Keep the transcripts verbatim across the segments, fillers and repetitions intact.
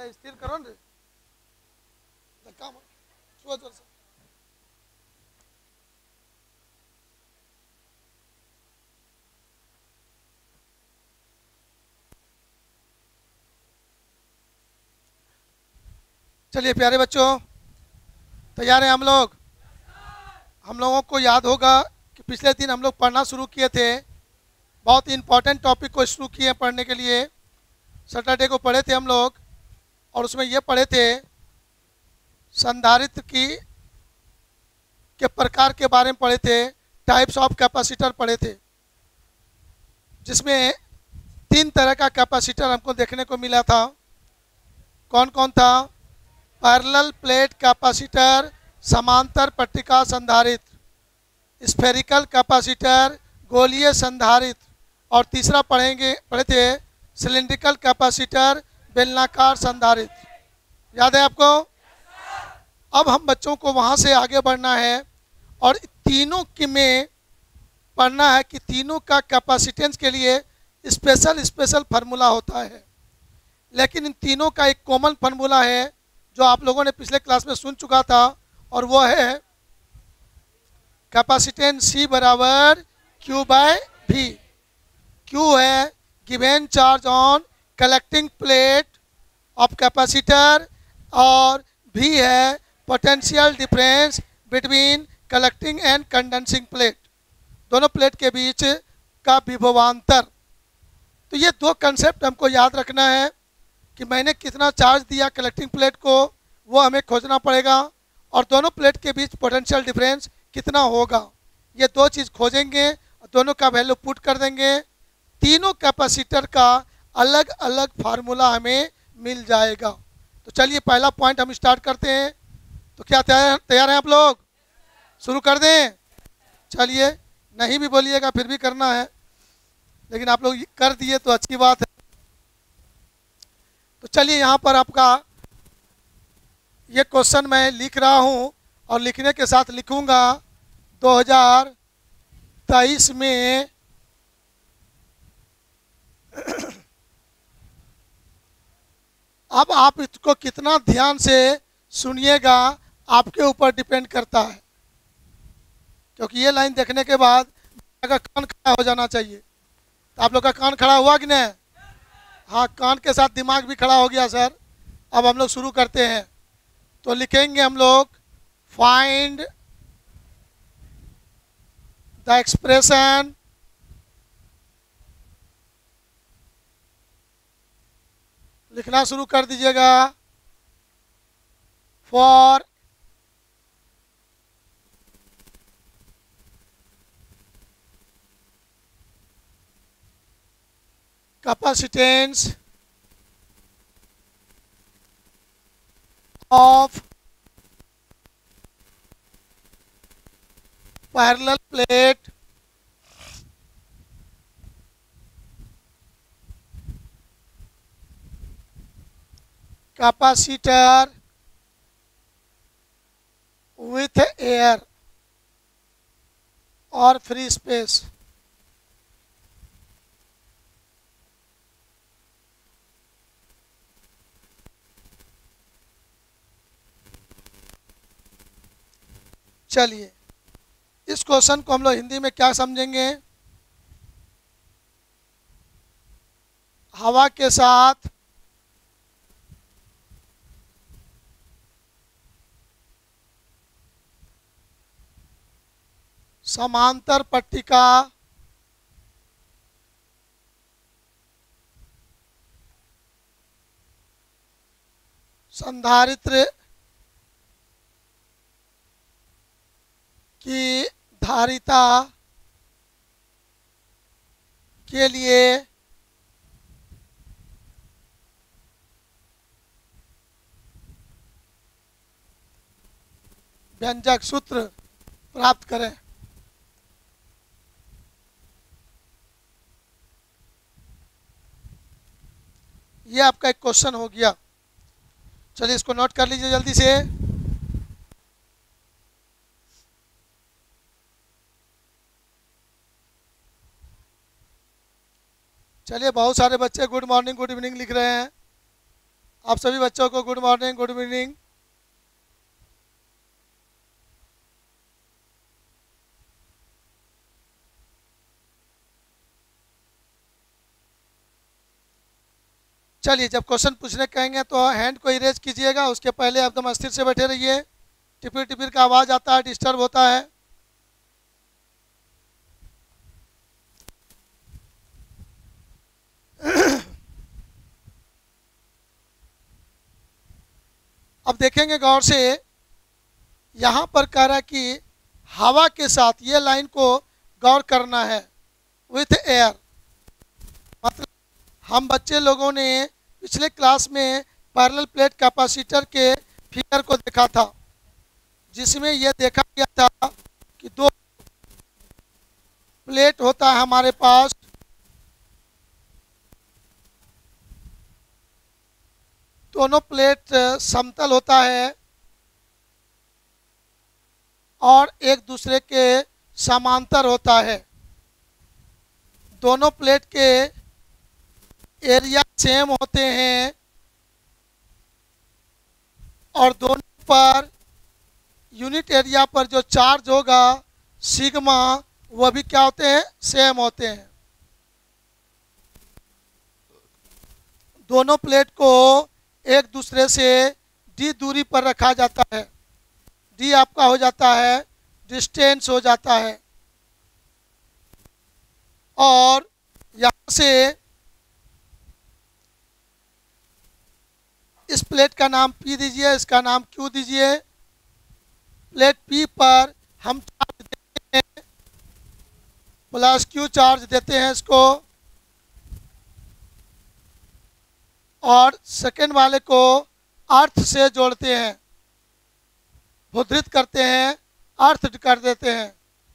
अरे स्थिर करो ना धक्का मार छुआ जोर से। चलिए प्यारे बच्चों, तैयार हैं हम लोग? हम लोगों को याद होगा कि पिछले दिन हम लोग पढ़ना शुरू किए थे, बहुत ही इंपॉर्टेंट टॉपिक को शुरू किए पढ़ने के लिए। सैटरडे को पढ़े थे हम लोग और उसमें ये पढ़े थे संधारित्र की के प्रकार के बारे में पढ़े थे, टाइप्स ऑफ कैपेसिटर पढ़े थे, जिसमें तीन तरह का कैपेसिटर हमको देखने को मिला था। कौन कौन था? पैरेलल प्लेट कैपेसिटर, समांतर पट्टिका संधारित्र, स्फेरिकल कैपेसिटर, गोलीय संधारित्र, और तीसरा पढ़ेंगे पढ़े थे सिलिंड्रिकल कैपेसिटर, बेलनाकार संधारित्र। याद है आपको? अब हम बच्चों को वहाँ से आगे बढ़ना है और तीनों की में पढ़ना है कि तीनों का कैपेसिटेंस के लिए स्पेशल स्पेशल फार्मूला होता है, लेकिन इन तीनों का एक कॉमन फार्मूला है जो आप लोगों ने पिछले क्लास में सुन चुका था, और वो है कैपेसिटेंस C बराबर Q बाय V। Q है given charge on collecting plate of capacitor और V है potential difference between collecting and condensing plate, दोनों प्लेट के बीच का विभवांतर। तो ये दो कंसेप्ट हमको याद रखना है कि मैंने कितना चार्ज दिया कलेक्टिंग प्लेट को, वो हमें खोजना पड़ेगा, और दोनों प्लेट के बीच पोटेंशियल डिफरेंस कितना होगा, ये दो चीज़ खोजेंगे, दोनों का वैल्यू पुट कर देंगे। तीनों कैपेसिटर का अलग अलग फार्मूला हमें मिल जाएगा। तो चलिए पहला पॉइंट हम स्टार्ट करते हैं। तो क्या तैयार तैयार हैं आप लोग? शुरू कर दें? चलिए, नहीं भी बोलिएगा फिर भी करना है, लेकिन आप लोग कर दिए तो अच्छी बात है। तो चलिए यहाँ पर आपका ये क्वेश्चन मैं लिख रहा हूँ और लिखने के साथ लिखूँगा दो हज़ार तेईस में अब आप इसको कितना ध्यान से सुनिएगा आपके ऊपर डिपेंड करता है, क्योंकि ये लाइन देखने के बाद का कान खड़ा हो जाना चाहिए। तो आप लोग का कान खड़ा हुआ कि नहीं? हाँ, कान के साथ दिमाग भी खड़ा हो गया सर। अब हम लोग शुरू करते हैं। तो लिखेंगे हम लोग फाइंड द एक्सप्रेशन लिखना शुरू कर दीजिएगा for capacitance of parallel plate capacitor with air or free space। चलिए, इस क्वेश्चन को हम लोग हिंदी में क्या समझेंगे? हवा के साथ समांतर पट्टिका संधारित्र की धारिता के लिए व्यंजक सूत्र प्राप्त करें। ये आपका एक क्वेश्चन हो गया। चलिए इसको नोट कर लीजिए जल्दी से। चलिए, बहुत सारे बच्चे गुड मॉर्निंग गुड इवनिंग लिख रहे हैं। आप सभी बच्चों को गुड मॉर्निंग, गुड इवनिंग। चलिए, जब क्वेश्चन पूछने कहेंगे तो हैंड को इरेज कीजिएगा, उसके पहले एकदम स्थिर से बैठे रहिए। टिपिर टिपिर का आवाज़ आता है, डिस्टर्ब होता है। अब देखेंगे गौर से, यहाँ पर कह रहा है कि हवा के साथ, ये लाइन को गौर करना है, विथ एयर। मतलब हम बच्चे लोगों ने पिछले क्लास में पैरेलल प्लेट कैपेसिटर के फिगर को देखा था, जिसमें यह देखा गया था कि दो प्लेट होता है हमारे पास, दोनों प्लेट समतल होता है और एक दूसरे के समांतर होता है। दोनों प्लेट के एरिया सेम होते हैं और दोनों पर यूनिट एरिया पर जो चार्ज होगा सिग्मा, वह भी क्या होते हैं, सेम होते हैं। दोनों प्लेट को एक दूसरे से डी दूरी पर रखा जाता है। डी आपका हो जाता है डिस्टेंस हो जाता है, और यहाँ से इस प्लेट का नाम P दीजिए, इसका नाम Q दीजिए। प्लेट P पर हम चार्ज देते हैं, प्लस Q चार्ज देते हैं इसको, और सेकेंड वाले को अर्थ से जोड़ते हैं, मुद्रित करते हैं, अर्थ कर देते हैं।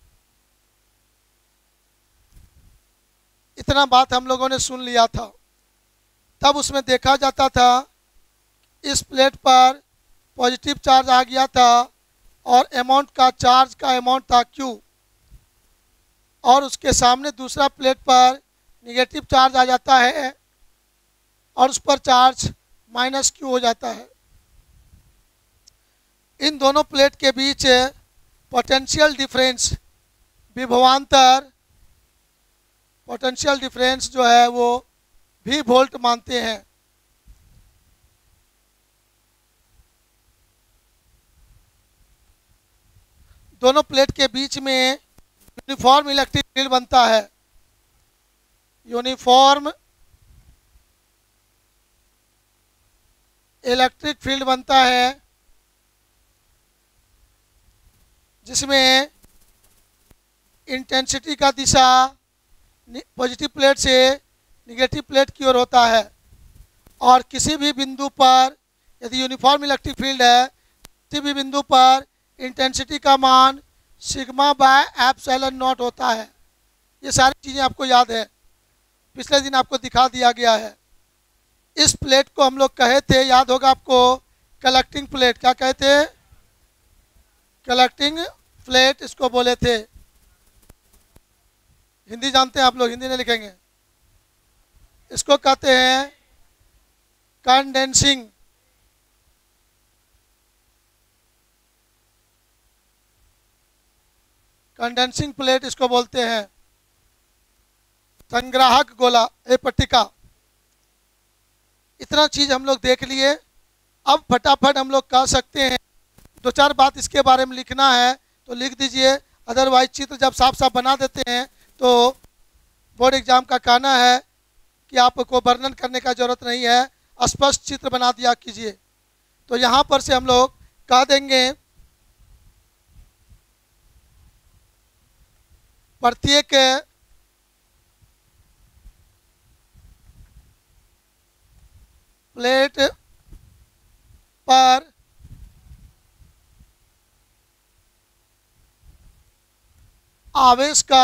इतना बात हम लोगों ने सुन लिया था। तब उसमें देखा जाता था इस प्लेट पर पॉजिटिव चार्ज आ गया था और अमाउंट का चार्ज का अमाउंट था Q, और उसके सामने दूसरा प्लेट पर निगेटिव चार्ज आ जाता है और उस पर चार्ज माइनस Q हो जाता है। इन दोनों प्लेट के बीच पोटेंशियल डिफरेंस, विभवांतर, पोटेंशियल डिफरेंस जो है वो भी वोल्ट मानते हैं। दोनों प्लेट के बीच में यूनिफॉर्म इलेक्ट्रिक फील्ड बनता है। यूनिफॉर्म इलेक्ट्रिक फील्ड बनता है, जिसमें इंटेंसिटी का दिशा पॉजिटिव प्लेट से निगेटिव प्लेट की ओर होता है, और किसी भी बिंदु पर यदि यूनिफॉर्म इलेक्ट्रिक फील्ड है, किसी भी बिंदु पर इंटेंसिटी का मान सिग्मा बाय एप्सिलॉन नॉट होता है। ये सारी चीज़ें आपको याद है, पिछले दिन आपको दिखा दिया गया है। इस प्लेट को हम लोग कहे थे, याद होगा आपको, कलेक्टिंग प्लेट। क्या कहते हैं? कलेक्टिंग प्लेट इसको बोले थे। हिंदी जानते हैं आप लोग, हिंदी नहीं लिखेंगे। इसको कहते हैं कंडेंसिंग। कंडेंसिंग प्लेट इसको बोलते हैं। संग्राहक गोला, ए पट्टिका। इतना चीज हम लोग देख लिए। अब फटाफट हम लोग कह सकते हैं, दो चार बात इसके बारे में लिखना है तो लिख दीजिए, अदरवाइज चित्र जब साफ साफ बना देते हैं तो बोर्ड एग्जाम का कहना है कि आपको वर्णन करने का जरूरत नहीं है, स्पष्ट चित्र बना दिया कीजिए। तो यहाँ पर से हम लोग कह देंगे प्रत्येक प्लेट पर आवेश का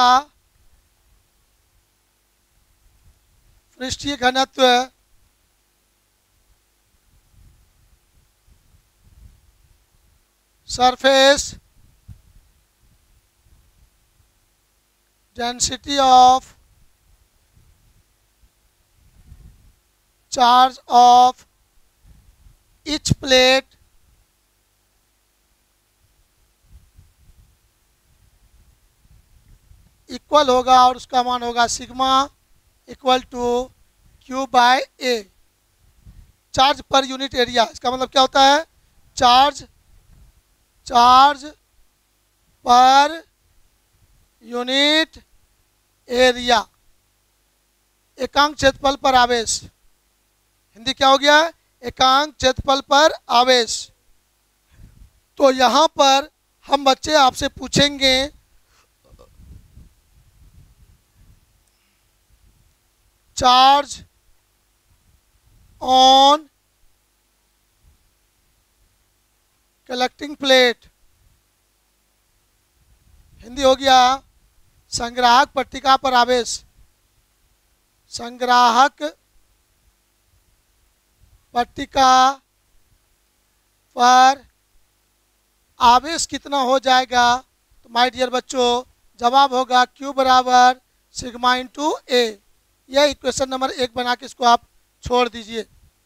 पृष्ठीय घनत्व surface density of charge of each plate equal होगा और उसका मान होगा sigma equal to Q by A. Charge per unit area, इसका मतलब क्या होता है? Charge charge per unit area, एकांक क्षेत्रफल पर आवेश। हिंदी क्या हो गया? एकांक क्षेत्रफल पर आवेश। तो यहाँ पर हम बच्चे आपसे पूछेंगे charge on collecting plate, Hindi हो गया संग्राहक पट्टिका पर आवेश। संग्राहक पट्टिका पर आवेश कितना हो जाएगा? तो माय डियर बच्चों जवाब होगा Q बराबर सिग्मा इंटू ए। यह इक्वेशन नंबर एक बना के इसको आप छोड़ दीजिए।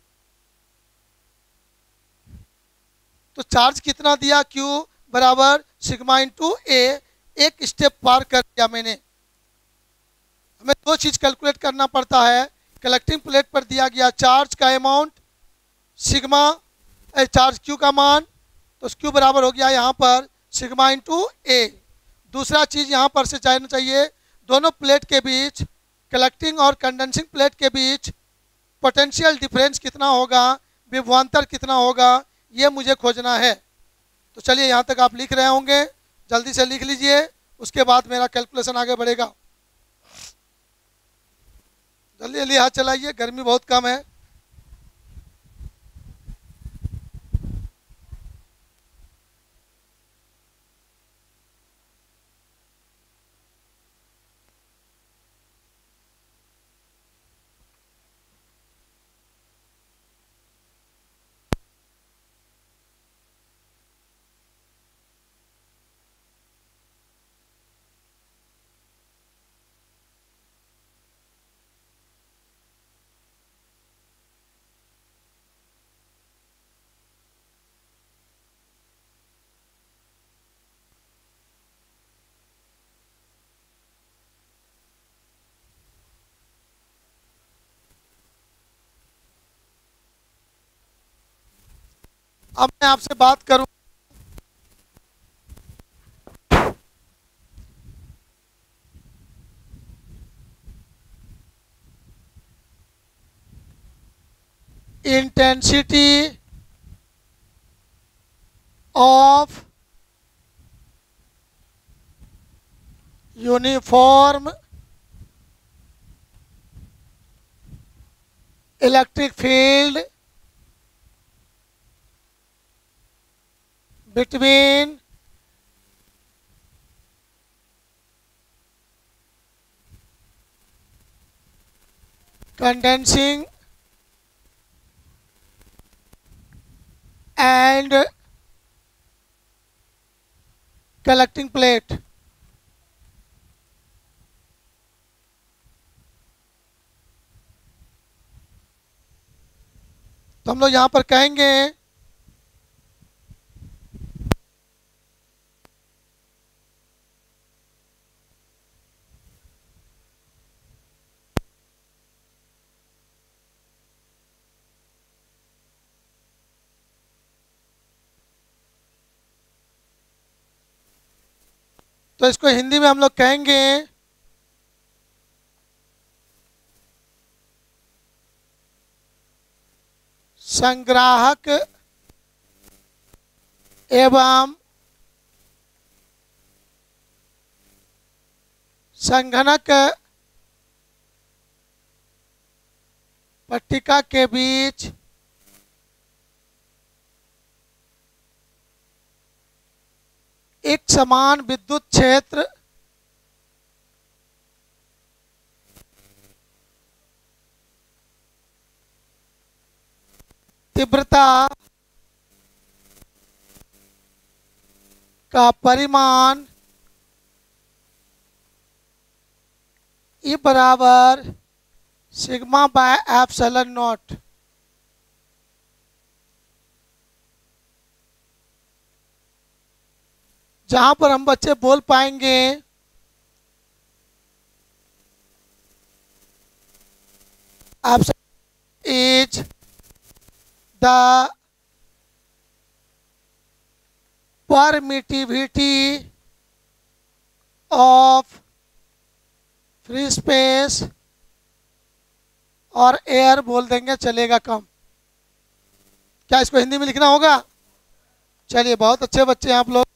तो चार्ज कितना दिया? Q बराबर सिग्मा इंटू ए। एक स्टेप पार कर दिया मैंने। हमें दो चीज कैलकुलेट करना पड़ता है। कलेक्टिंग प्लेट पर दिया गया चार्ज का अमाउंट सिग्मा, चार्ज Q का मान, तो Q बराबर हो गया यहाँ पर सिग्मा इंटू ए। दूसरा चीज यहाँ पर से जानना चाहिए, दोनों प्लेट के बीच, कलेक्टिंग और कंडेंसिंग प्लेट के बीच पोटेंशियल डिफरेंस कितना होगा, विभवांतर कितना होगा, ये मुझे खोजना है। तो चलिए यहाँ तक आप लिख रहे होंगे, जल्दी से लिख लीजिए, उसके बाद मेरा कैलकुलेशन आगे बढ़ेगा। जल्दी जल्दी हाथ चलाइए, गर्मी बहुत कम है। अब मैं आपसे बात करूं intensity of uniform electric field between condensing and collecting plate। तो हम लोग यहाँ पर कहेंगे तो इसको हिंदी में हम लोग कहेंगे संग्राहक एवं संघनक पट्टिका के बीच एक समान विद्युत क्षेत्र तीव्रता का परिमाण ई बराबर सिग्मा बाय एप्सिलॉन नॉट। जहां पर हम बच्चे बोल पाएंगे is the permittivity of free space, और एयर बोल देंगे चलेगा कम। क्या इसको हिंदी में लिखना होगा? चलिए, बहुत अच्छे बच्चे हैं आप लोग।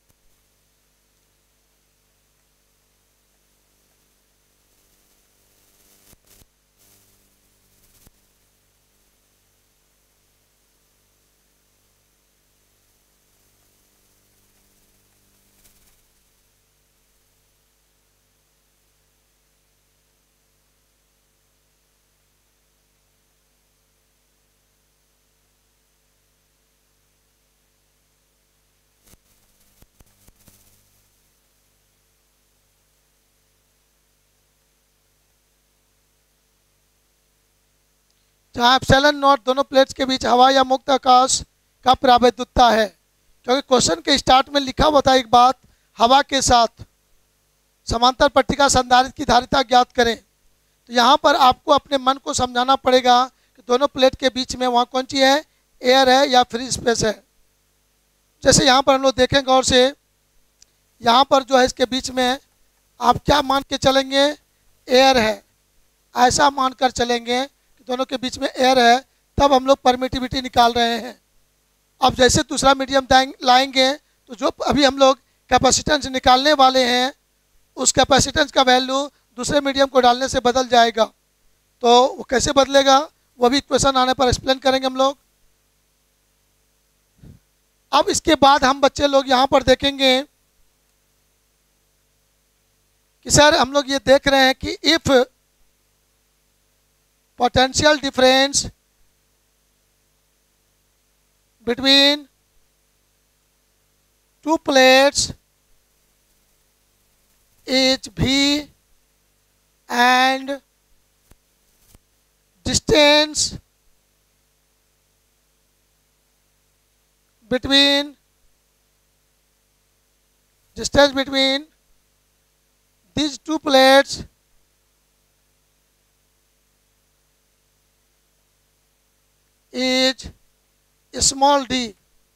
जहाँ एप्सिलॉन नॉट दोनों प्लेट्स के बीच हवा या मुक्त आकाश का प्रावैधता है, क्योंकि क्वेश्चन के स्टार्ट में लिखा हुआ था एक बात, हवा के साथ समांतर पट्टिका संधारित्र की धारिता ज्ञात करें। तो यहाँ पर आपको अपने मन को समझाना पड़ेगा कि दोनों प्लेट के बीच में वहाँ कौन सी है, एयर है या फ्री स्पेस है। जैसे यहाँ पर हम लोग देखें गौर से, यहाँ पर जो है इसके बीच में आप क्या मान के चलेंगे, एयर है, ऐसा मानकर चलेंगे कि दोनों के बीच में एयर है, तब हम लोग परमिटिविटी निकाल रहे हैं। अब जैसे दूसरा मीडियम लाएंगे तो जो अभी हम लोग कैपेसिटेंस निकालने वाले हैं उस कैपेसिटेंस का वैल्यू दूसरे मीडियम को डालने से बदल जाएगा। तो वो कैसे बदलेगा वो भी क्वेश्चन आने पर एक्सप्लेन करेंगे हम लोग। अब इसके बाद हम बच्चे लोग यहाँ पर देखेंगे कि सर हम लोग ये देख रहे हैं कि if potential difference between two plates is V and distance between distance between these two plates is small d.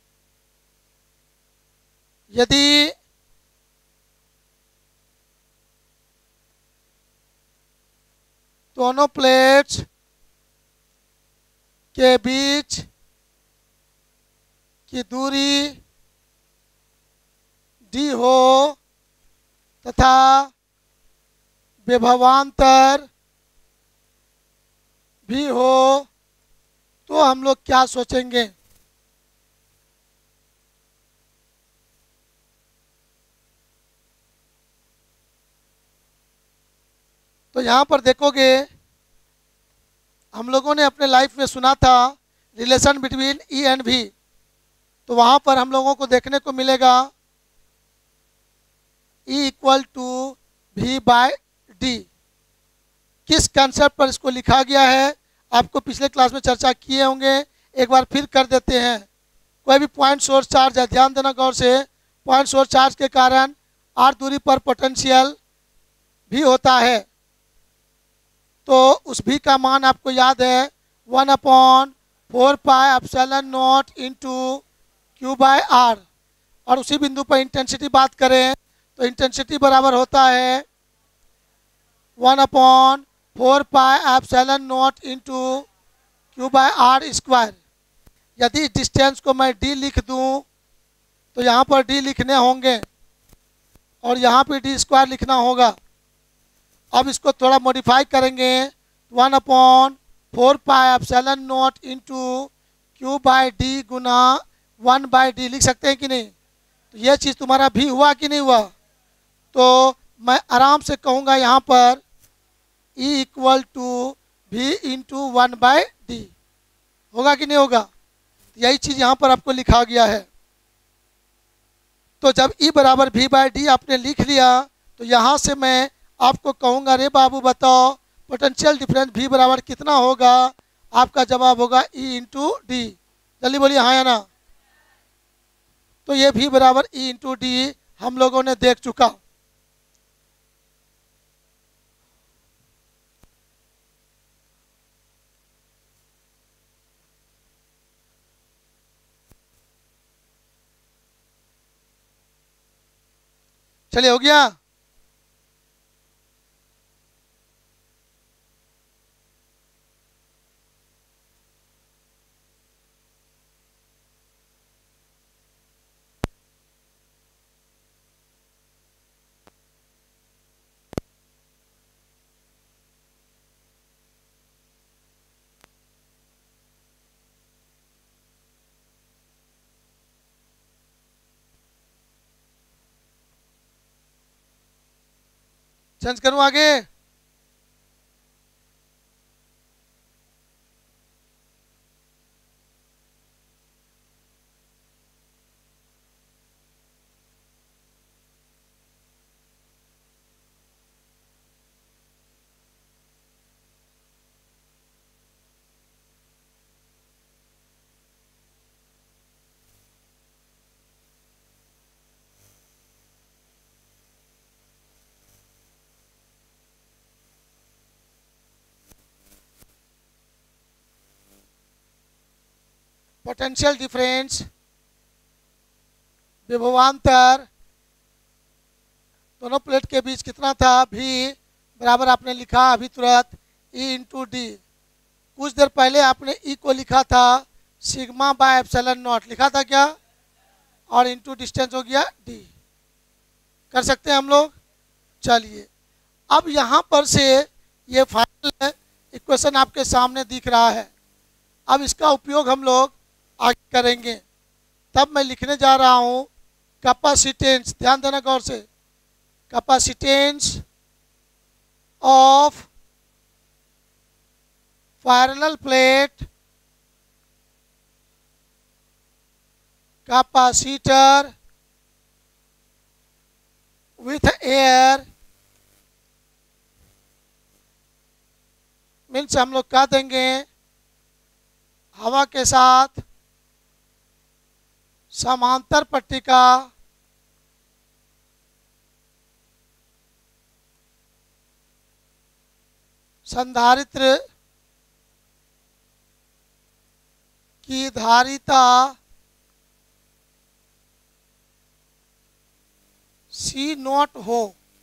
यदि दोनों प्लेट्स के बीच की दूरी डी हो तथा विभवांतर भी हो तो हम लोग क्या सोचेंगे। तो यहाँ पर देखोगे हम लोगों ने अपने लाइफ में सुना था relation between E and V, तो वहाँ पर हम लोगों को देखने को मिलेगा E equal to V by d. किस कंसेप्ट पर इसको लिखा गया है आपको पिछले क्लास में चर्चा किए होंगे, एक बार फिर कर देते हैं। कोई भी पॉइंट सोर्स चार्ज है, ध्यान देना गौर से, पॉइंट सोर्स चार्ज के कारण आर दूरी पर पोटेंशियल भी होता है। तो उस भी का मान आपको याद है one upon four pi epsilon naught into Q by r. और उसी बिंदु पर इंटेंसिटी बात करें तो इंटेंसिटी बराबर होता है one upon four pi epsilon naught into Q by r square. यदि डिस्टेंस को मैं डी लिख दूं तो यहाँ पर डी लिखने होंगे और यहाँ पे डी स्क्वायर लिखना होगा। अब इसको थोड़ा मॉडिफाई करेंगे, one upon four pi epsilon naught into Q by d गुना वन बाय डी लिख सकते हैं कि नहीं। तो ये चीज़ तुम्हारा भी हुआ कि नहीं हुआ। तो मैं आराम से कहूँगा यहाँ पर E equal to V into one by d, होगा कि नहीं होगा। यही चीज़ यहाँ पर आपको लिखा गया है। तो जब E बराबर वी बाय डी आपने लिख लिया तो यहाँ से मैं आपको कहूँगा रे बाबू बताओ पोटेंशियल डिफरेंस V बराबर कितना होगा। आपका जवाब होगा E इंटू डी। जल्दी बोलिए हाँ या ना। तो ये V बराबर E इंटू डी हम लोगों ने देख चुका। चलिए, हो गया। चेंज करूं आगे। पोटेंशियल डिफरेंस, विभवांतर दोनों प्लेट के बीच कितना था, भी बराबर आपने लिखा अभी तुरंत ई इंटू डी। कुछ देर पहले आपने ई को लिखा था सिग्मा बाय एप्सिलॉन नॉट, लिखा था क्या, और इंटू डिस्टेंस हो गया डी। कर सकते हैं हम लोग। चलिए, अब यहाँ पर से ये फाइनल इक्वेशन आपके सामने दिख रहा है। अब इसका उपयोग हम लोग आगे करेंगे। तब मैं लिखने जा रहा हूँ कैपेसिटेंस, ध्यान देना गौर से, capacitance of parallel plate capacitor with air, means हम लोग कह देंगे हवा के साथ समांतर पट्टिका संधारित्र की धारिता सी नॉट हो।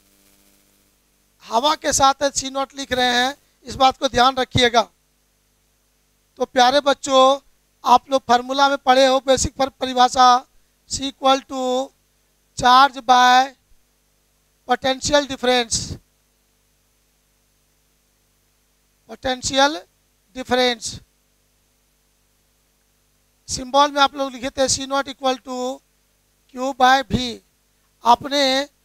हवा के साथ सी नॉट लिख रहे हैं, इस बात को ध्यान रखिएगा। तो प्यारे बच्चों, आप लोग फार्मूला में पढ़े हो बेसिक परिभाषा, C equal to charge by potential difference, potential difference. Symbol में आप लोग लिखे थे C naught equal to Q by V. आपने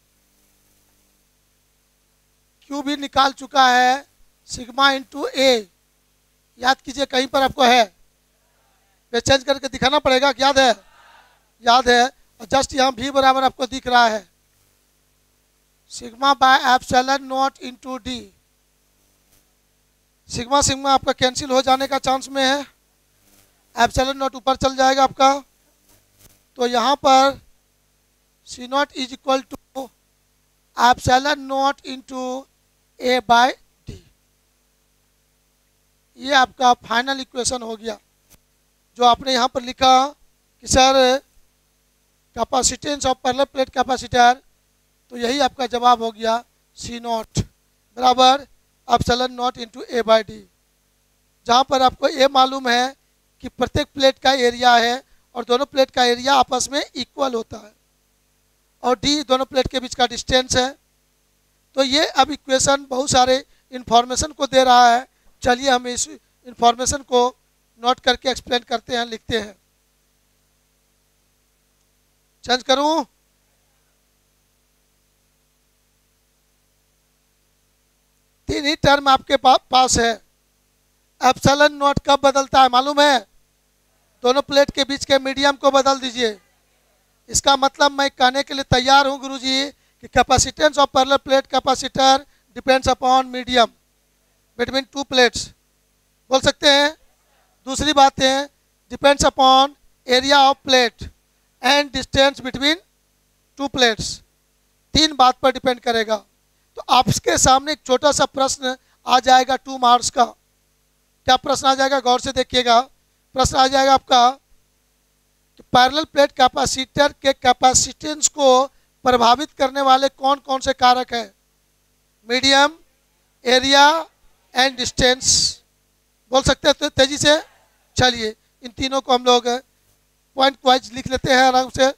क्यू भी निकाल चुका है, सिग्मा इंटू ए, याद कीजिए कहीं पर आपको है, वे चेंज करके दिखाना पड़ेगा, याद है, याद है। और जस्ट यहाँ भी बराबर आपको दिख रहा है sigma by epsilon naught into d. Sigma sigma आपका कैंसिल हो जाने का चांस में है, एप्सिलॉन नॉट ऊपर चल जाएगा आपका। तो यहाँ पर C naught is equal to epsilon naught into A by d. ये आपका फाइनल इक्वेशन हो गया। जो आपने यहाँ पर लिखा कि sir capacitance of parallel plate capacitor, तो यही आपका जवाब हो गया सी नॉट बराबर epsilon naught into A by d. जहाँ पर आपको ए मालूम है कि प्रत्येक प्लेट का एरिया है और दोनों प्लेट का एरिया आपस में इक्वल होता है, और डी दोनों प्लेट के बीच का डिस्टेंस है। तो ये अब इक्वेशन बहुत सारे इंफॉर्मेशन को दे रहा है। चलिए हम इस इंफॉर्मेशन को नोट करके एक्सप्लेन करते हैं, लिखते हैं। चेंज करूं, तीन ही टर्म आपके पा, पास है। एप्सिलॉन नॉट कब बदलता है मालूम है, दोनों प्लेट के बीच के मीडियम को बदल दीजिए। इसका मतलब मैं कहने के लिए तैयार हूं गुरुजी कि capacitance of parallel plate capacitor depends upon medium between two plates, बोल सकते हैं। दूसरी बात है depends upon area of plate and distance between two plates, तीन बात पर डिपेंड करेगा। तो आपके सामने एक छोटा सा प्रश्न आ जाएगा टू मार्क्स का। क्या प्रश्न आ जाएगा, गौर से देखिएगा। प्रश्न आ जाएगा आपका कि पैरेलल प्लेट कैपेसिटर के कैपेसिटेंस को प्रभावित करने वाले कौन कौन से कारक हैं? Medium, area and distance. बोल सकते हैं तो तेजी से। चलिए इन तीनों को हम लोग पॉइंट वाइज लिख लेते हैं आराम से।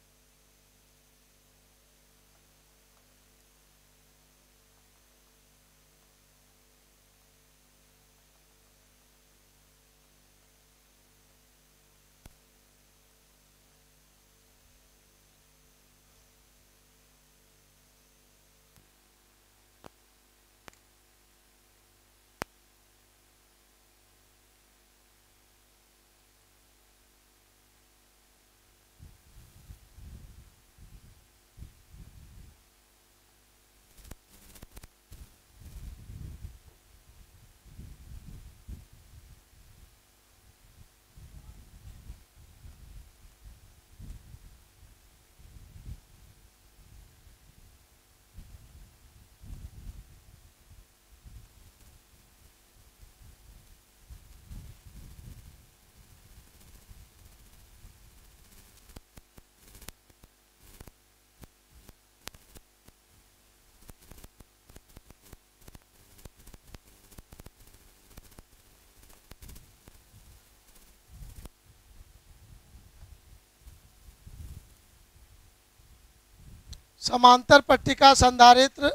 समांतर पट्टिका संधारित्र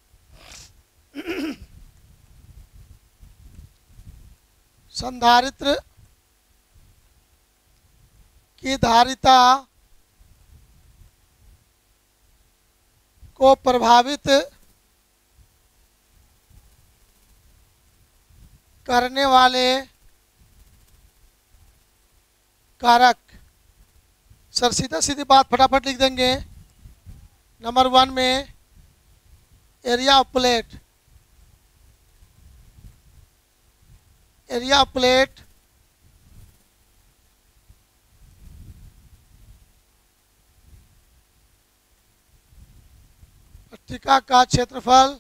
संधारित्र की धारिता को प्रभावित करने वाले कारक। सर सीधा सीधी बात फटाफट लिख देंगे। नंबर वन में area of plate, area of plate पट्टिका का क्षेत्रफल।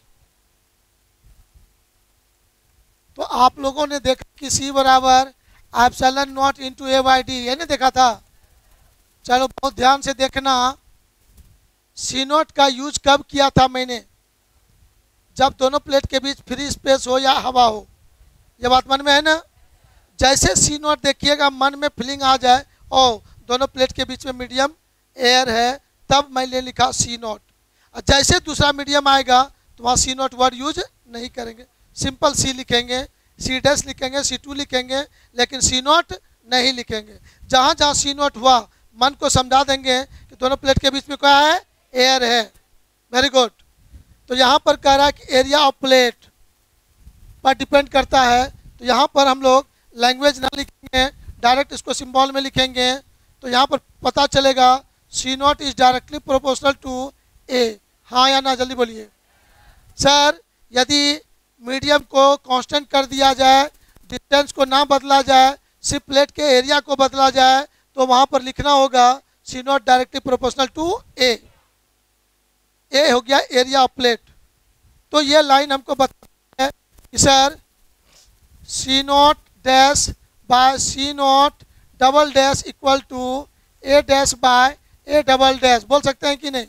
तो आप लोगों ने देखा कि सी बराबर epsilon naught into A by d, ये नहीं देखा था? चलो बहुत ध्यान से देखना। सी नोट का यूज कब किया था मैंने? जब दोनों प्लेट के बीच फ्री स्पेस हो या हवा हो। ये बात मन में है ना? जैसे सी नोट देखिएगा मन में फीलिंग आ जाए ओ दोनों प्लेट के बीच में मीडियम एयर है, तब मैंने लिखा सी नोट। और जैसे दूसरा मीडियम आएगा तो वहाँ सी नोट वर्ड यूज नहीं करेंगे, सिंपल सी लिखेंगे, सी डैश लिखेंगे, सी टू लिखेंगे, लेकिन सी नोट नहीं लिखेंगे। जहाँ जहाँ सी नोट हुआ मन को समझा देंगे कि दोनों प्लेट के बीच में क्या है, एयर है। Very good. तो यहाँ पर कह रहा है कि एरिया ऑफ प्लेट पर डिपेंड करता है। तो यहाँ पर हम लोग लैंग्वेज ना लिखेंगे, डायरेक्ट इसको सिंबल में लिखेंगे। तो यहाँ पर पता चलेगा C naught is directly proportional to A. हाँ या ना, जल्दी बोलिए। सर यदि मीडियम को कांस्टेंट कर दिया जाए, डिस्टेंस को ना बदला जाए, सिर्फ प्लेट के एरिया को बदला जाए, तो वहाँ पर लिखना होगा C naught directly proportional to A. A हो गया एरिया ऑफ प्लेट। तो ये लाइन हमको बताती है कि sir C naught dash by C naught double dash equal to A dash by A double dash. बोल सकते हैं कि नहीं?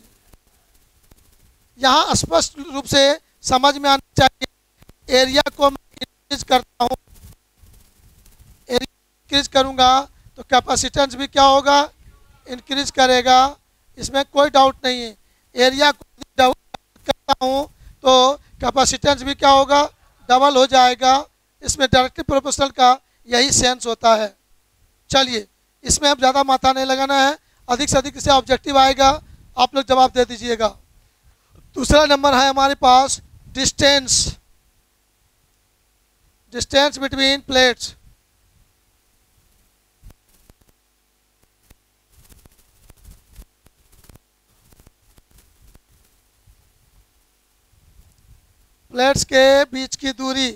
यहाँ स्पष्ट रूप से समझ में आना चाहिए। एरिया को मैं इंक्रीज करता हूँ, एरिया इंक्रीज करूँगा तो कैपेसिटेंस भी क्या होगा, इंक्रीज करेगा, इसमें कोई डाउट नहीं है। एरिया को डबल करता हूँ तो कैपेसिटेंस भी क्या होगा, डबल हो जाएगा। इसमें डायरेक्टली प्रोपोर्शनल का यही सेंस होता है। चलिए इसमें अब ज़्यादा माथा नहीं लगाना है, अधिक से अधिक इसे ऑब्जेक्टिव आएगा, आप लोग जवाब दे दीजिएगा। दूसरा नंबर है हमारे पास distance, distance between plates. Plates के बीच की दूरी।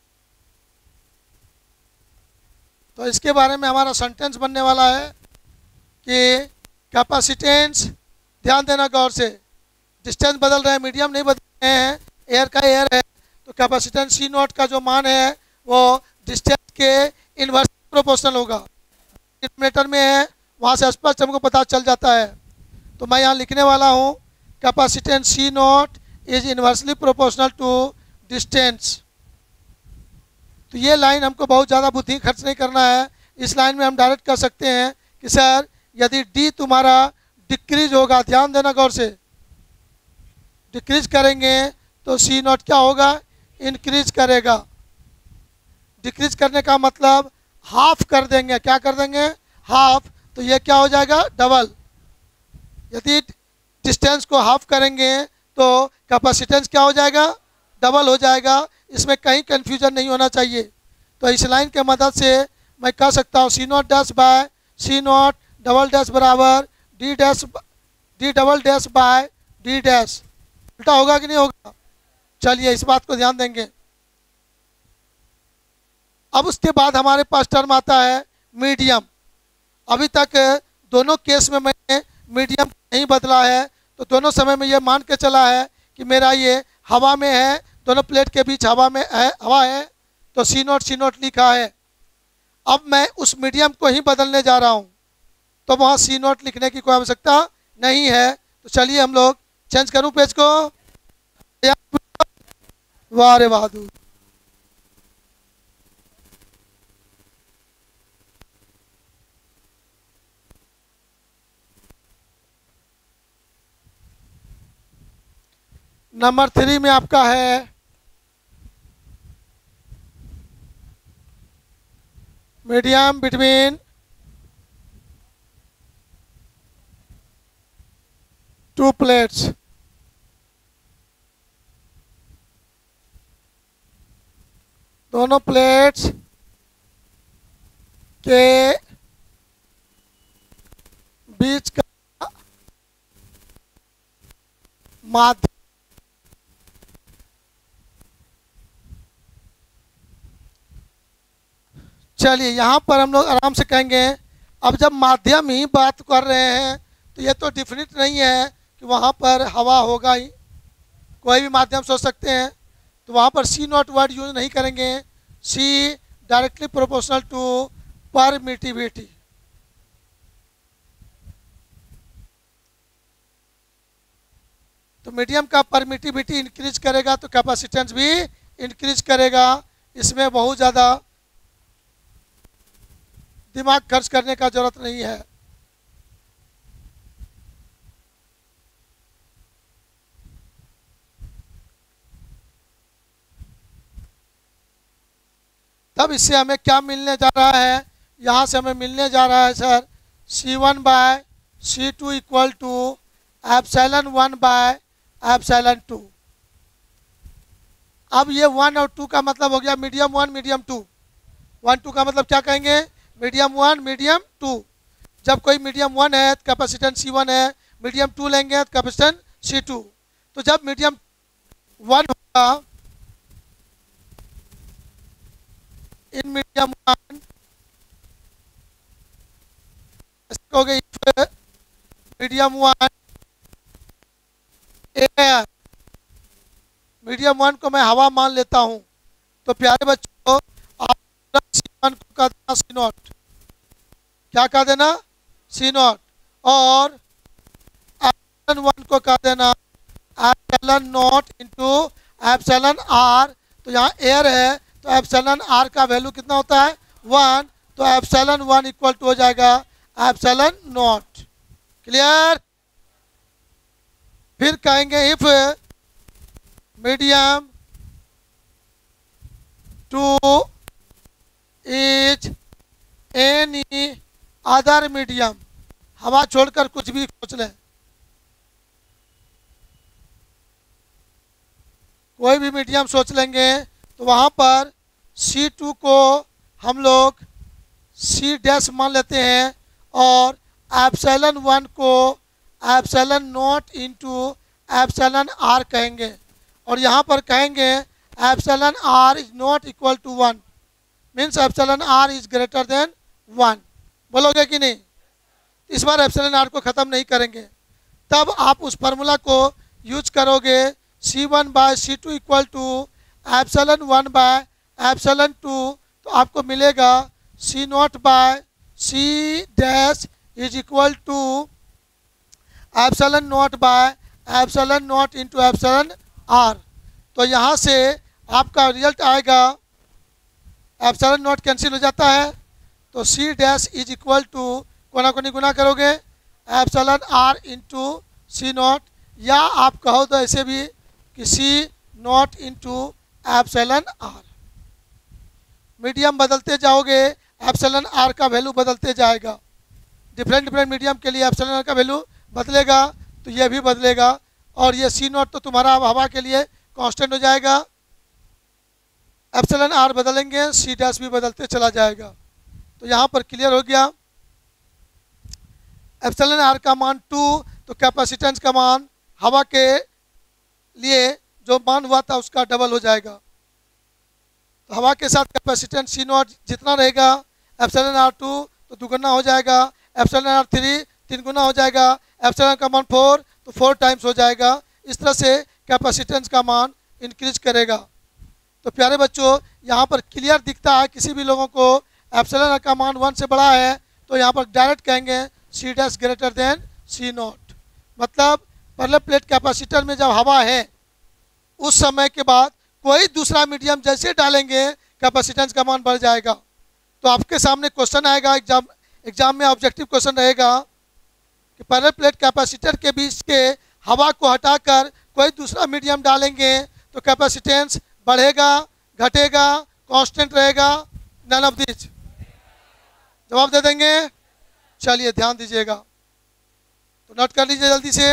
तो इसके बारे में हमारा सेंटेंस बनने वाला है कि कैपेसिटेंस ध्यान देना गौर से, डिस्टेंस बदल रहे हैं, मीडियम नहीं बदल रहे हैं, एयर का एयर है, तो कैपेसिटेंस सी नॉट का जो मान है वो डिस्टेंस के इन्वर्स प्रोपोर्शनल होगा। डिनोमिनेटर में है, वहाँ से स्पष्ट हमको पता चल जाता है। तो मैं यहाँ लिखने वाला हूँ capacitance C naught is inversely proportional to distance. तो ये लाइन हमको बहुत ज़्यादा बुद्धि खर्च नहीं करना है, इस लाइन में हम डायरेक्ट कर सकते हैं कि सर यदि डी तुम्हारा डिक्रीज होगा, ध्यान देना गौर से, डिक्रीज करेंगे तो सी नॉट क्या होगा, इंक्रीज करेगा। डिक्रीज करने का मतलब हाफ कर देंगे, क्या कर देंगे, हाफ, तो ये क्या हो जाएगा, डबल। यदि डिस्टेंस को हाफ करेंगे तो कैपेसिटेंस क्या हो जाएगा, डबल हो जाएगा। इसमें कहीं कन्फ्यूजन नहीं होना चाहिए। तो इस लाइन के मदद से मैं कह सकता हूँ C naught dash by C naught double dash बराबर d dash d double dash by d dash. उल्टा होगा कि नहीं होगा, चलिए इस बात को ध्यान देंगे। अब उसके बाद हमारे पास टर्म आता है मीडियम। अभी तक दोनों केस में मैंने मीडियम नहीं बदला है, तो दोनों समय में ये मान के चला है कि मेरा ये हवा में है, दोनों प्लेट के बीच हवा में है, हवा है, तो सी नॉट सी नॉट लिखा है। अब मैं उस मीडियम को ही बदलने जा रहा हूँ, तो वहाँ सी नॉट लिखने की कोई आवश्यकता नहीं है। तो चलिए हम लोग चेंज करूँ पेज को, वाह रे बहादुर। नंबर थ्री में आपका है मीडियम बिटवीन टू प्लेट्स। दोनों प्लेट्स के बीच का माध्यम चलिए यहाँ पर हम लोग आराम से कहेंगे। अब जब माध्यम ही बात कर रहे हैं तो ये तो डिफिनिट नहीं है कि वहाँ पर हवा होगा ही, कोई भी माध्यम सोच सकते हैं। तो वहाँ पर सी नॉट वर्ड यूज नहीं करेंगे, C directly proportional to permittivity. तो मीडियम का परमिटिविटी इंक्रीज करेगा तो कैपेसिटेंस भी इंक्रीज करेगा। इसमें बहुत ज़्यादा दिमाग खर्च करने का जरूरत नहीं है। तब इससे हमें क्या मिलने जा रहा है, यहाँ से हमें मिलने जा रहा है sir C one by C two equal to epsilon one by epsilon two. अब ये वन और टू का मतलब हो गया medium one medium two. One two का मतलब क्या कहेंगे, मीडियम वन मीडियम टू। जब कोई मीडियम वन है तो कैपेसिटेंस सी वन है, मीडियम टू लेंगे तो कैपेसिटेंस सी टू। तो जब मीडियम वन होगा इन मीडियम वन हो गई medium one air, medium one को मैं हवा मान लेता हूं। तो प्यारे बच्चों आप सी वन को कह देना सी नॉट, क्या कह देना, सी नॉट, और एप्सिलॉन वन को कह देना epsilon naught into epsilon R. तो यहाँ एयर है तो एप्सिलॉन आर का वैल्यू कितना होता है, वन। तो एप्सिलॉन वन इक्वल टू हो जाएगा एप्सिलॉन नॉट। क्लियर। फिर कहेंगे if medium two is any other medium, हवा छोड़कर कुछ भी सोच लें, कोई भी मीडियम सोच लेंगे, तो वहाँ पर सी टू को हम लोग सी डैश मान लेते हैं और एप्सिलॉन वन को epsilon naught into epsilon R कहेंगे। और यहाँ पर कहेंगे epsilon R is not equal to one, means epsilon R is greater than one. बोलोगे कि नहीं। इस बार एप्सिलॉन आर को ख़त्म नहीं करेंगे। तब आप उस फार्मूला को यूज करोगे, C one by C two equal to epsilon one by epsilon two, तो आपको मिलेगा C naught by C dash is equal to epsilon naught by epsilon naught into epsilon R. तो यहाँ से आपका रिजल्ट आएगा, एप्सिलॉन नॉट कैंसिल हो जाता है, तो C dash is equal to कोना कोनी गुना करोगे epsilon R into C naught, या आप कहो तो ऐसे भी कि C naught into epsilon R. Medium बदलते जाओगे, एप्सिलॉन आर का वैल्यू बदलते जाएगा। डिफरेंट डिफरेंट मीडियम के लिए एप्सिलॉन आर का वैल्यू बदलेगा, तो ये भी बदलेगा, और ये सी नॉट तो तुम्हारा हवा के लिए कांस्टेंट हो जाएगा। एप्सिलॉन आर बदलेंगे, सी डैश भी बदलते चला जाएगा। तो यहाँ पर क्लियर हो गया। एप्सिलॉन आर का मान टू, तो कैपेसिटेंस का मान हवा के लिए जो मान हुआ था उसका डबल हो जाएगा। तो हवा के साथ कैपेसिटेंस सी नॉट जितना रहेगा, एप्सिलॉन आर टू तो दुगुना हो जाएगा, एप्सिलॉन आर थ्री तीन गुना हो जाएगा, एप्सिलॉन का मान फोर तो फोर टाइम्स हो जाएगा। इस तरह से कैपेसिटेंस का मान इंक्रीज करेगा। तो प्यारे बच्चों, यहाँ पर क्लियर दिखता है किसी भी लोगों को एप्सिलॉन आर का मान वन से बड़ा है, तो यहाँ पर डायरेक्ट कहेंगे C dash greater than C naught. मतलब पैरेलल प्लेट कैपेसिटर में जब हवा है उस समय के बाद कोई दूसरा मीडियम जैसे डालेंगे कैपेसिटेंस का मान बढ़ जाएगा। तो आपके सामने क्वेश्चन आएगा एग्जाम एग्जाम में, ऑब्जेक्टिव क्वेश्चन रहेगा कि पैरेलल प्लेट कैपेसिटर के बीच के हवा को हटाकर कोई दूसरा मीडियम डालेंगे तो कैपेसिटेंस बढ़ेगा, घटेगा, कांस्टेंट रहेगा, नन ऑफ दिस। जवाब दे देंगे? चलिए ध्यान दीजिएगा, तो नोट कर लीजिए जल्दी से।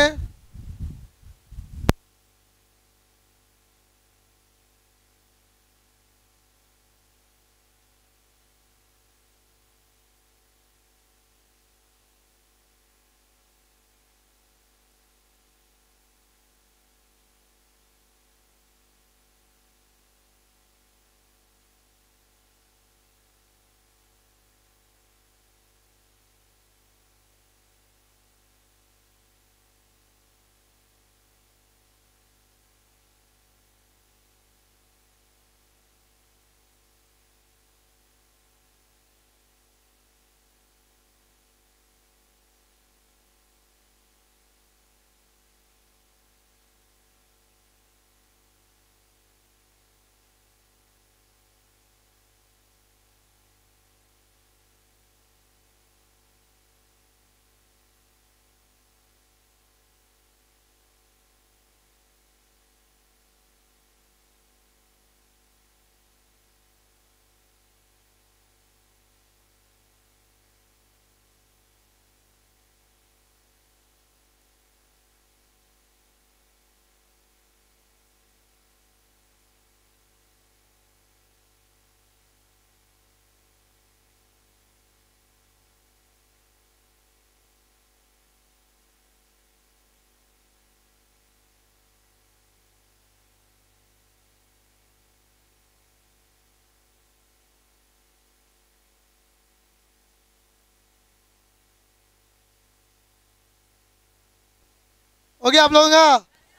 हो गया आप लोगों का?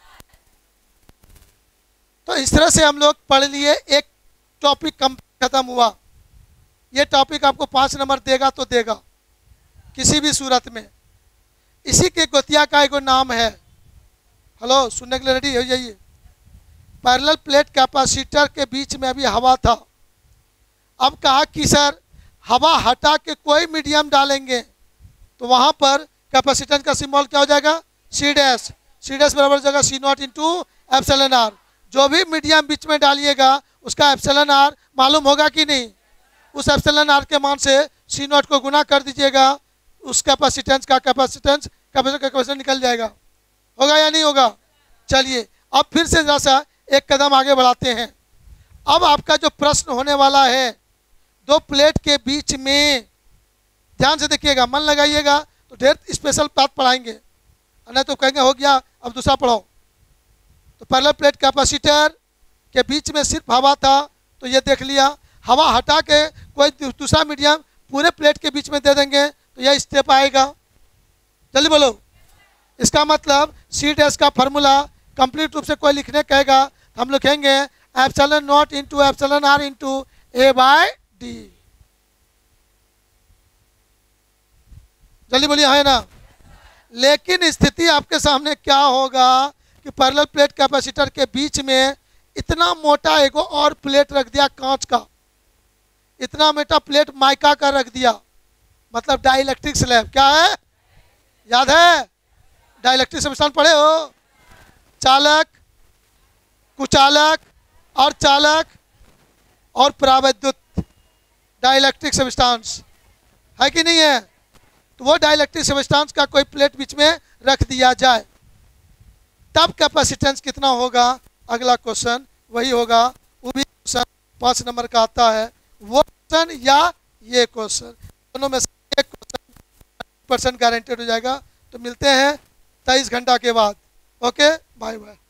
तो इस तरह से हम लोग पढ़ लिए, एक टॉपिक कम खत्म हुआ। ये टॉपिक आपको पाँच नंबर देगा तो देगा किसी भी सूरत में। इसी के गोतिया का एक नाम है, हेलो सुनने के लिए रेडी हो जाइए। पैरेलल प्लेट कैपेसिटर के बीच में अभी हवा था, अब कहा कि सर हवा हटा के कोई मीडियम डालेंगे तो वहाँ पर कैपेसिटेंस का सिंबल क्या हो जाएगा? C dash. सी डैश बराबर हो जाएगा C naught into epsilon R. जो भी मीडियम बीच में डालिएगा उसका एप्सिलॉन आर मालूम होगा कि नहीं? उस एप्सिलॉन आर के मान से सी नॉट को गुना कर दीजिएगा, उस कैपेसिटेंस का कैपेसिटेंस कैपेसिटर का कैपेसिटेंस निकल जाएगा। होगा या नहीं होगा? चलिए अब फिर से जरा सा एक कदम आगे बढ़ाते हैं। अब आपका जो प्रश्न होने वाला है, दो प्लेट के बीच में, ध्यान से देखिएगा, मन लगाइएगा, तो ढेर स्पेशल बात पढ़ाएंगे, नहीं तो कहेंगे हो गया अब दूसरा पढ़ो। तो पैरेलल प्लेट कैपेसिटर के बीच में सिर्फ हवा था, तो ये देख लिया। हवा हटा के कोई दूसरा मीडियम पूरे प्लेट के बीच में दे देंगे तो यह स्टेप आएगा। जल्दी बोलो, इसका मतलब सी डैश का फार्मूला कंप्लीट रूप से कोई लिखने कहेगा तो हम लिखेंगे epsilon naught into epsilon R into A by D. जल्दी बोलिए, है ना। लेकिन स्थिति आपके सामने क्या होगा कि पैरेलल प्लेट कैपेसिटर के बीच में इतना मोटा एगो और प्लेट रख दिया कांच का, इतना मोटा प्लेट माइका का रख दिया, मतलब डाइलेक्ट्रिक स्लैब। क्या है, याद है? डाइलेक्ट्रिक सब्सटेंस पढ़े हो? चालक, कुचालक और चालक और परावैद्युत, डाइलेक्ट्रिक सब्सटेंस है कि नहीं है? तो वो डाइलेक्ट्रिक सब्सटेंस का कोई प्लेट बीच में रख दिया जाए, तब कैपेसिटेंस कितना होगा? अगला क्वेश्चन वही होगा। वो भी क्वेश्चन पाँच नंबर का आता है, वो क्वेश्चन या ये क्वेश्चन, दोनों में से एक क्वेश्चन परसेंट गारंटेड हो जाएगा। तो मिलते हैं तेईस घंटा के बाद। Okay, bye bye.